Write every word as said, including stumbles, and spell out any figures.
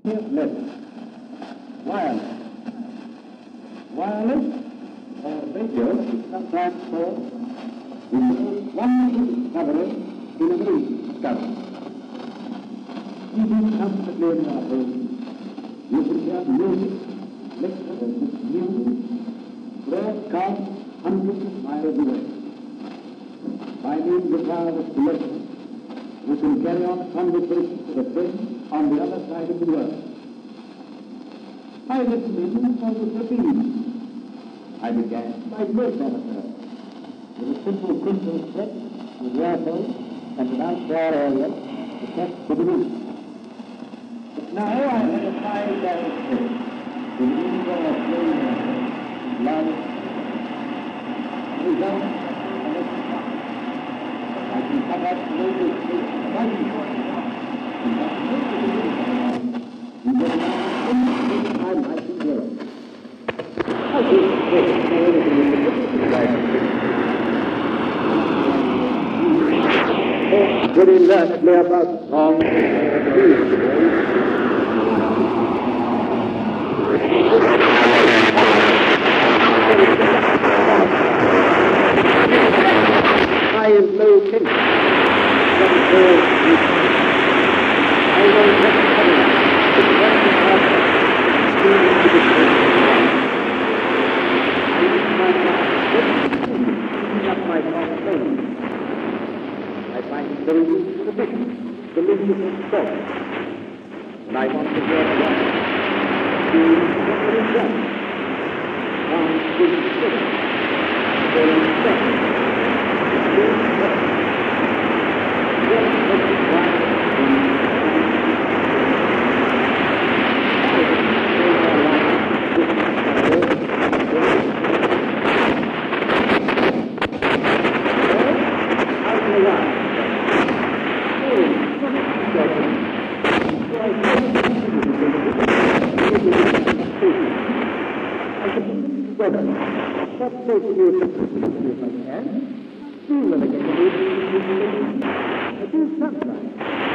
Left. Wireless. Wireless or radio is sometimes called the one discovery in a new discovery. Even comfortably in our home, you can hear music, lectures with music, broadcast hundreds of miles away. By means of wireless telephone, you can carry on a conversation with a friend on the other side of the world. I listened in for the bees. I began by great amateur, with a simple crystal set with waterfalls and an outdoor area to test for the roof. But now I have a five dollar set with indoor playing love, result, and a spot. I can have that local space one and that's most of the you get an I might be here. I think this is very learnedly about songs high and low tension. I know that I find it very easy to listen, to listen to thoughts. And I want to hear what to what is done. Sounds good together. Very special. I do sometimes.